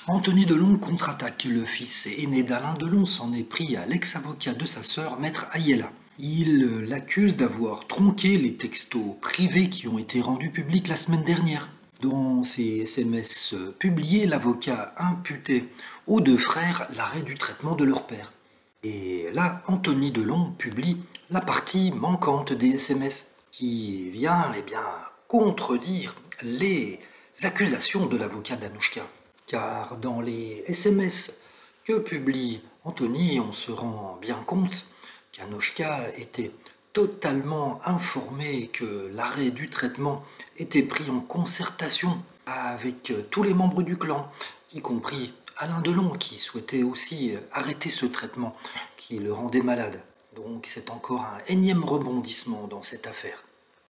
Anthony Delon contre-attaque. Le fils aîné d'Alain Delon s'en est pris à l'ex-avocat de sa sœur, Maître Ayela. Il l'accuse d'avoir tronqué les textos privés qui ont été rendus publics la semaine dernière. Dans ses SMS publiés, l'avocat imputait aux deux frères l'arrêt du traitement de leur père. Et là, Anthony Delon publie la partie manquante des SMS qui vient contredire les accusations de l'avocat d'Anouchka. Car dans les SMS que publie Anthony, on se rend bien compte qu'Anouchka était totalement informée que l'arrêt du traitement était pris en concertation avec tous les membres du clan, y compris Alain Delon qui souhaitait aussi arrêter ce traitement qui le rendait malade. Donc c'est encore un énième rebondissement dans cette affaire.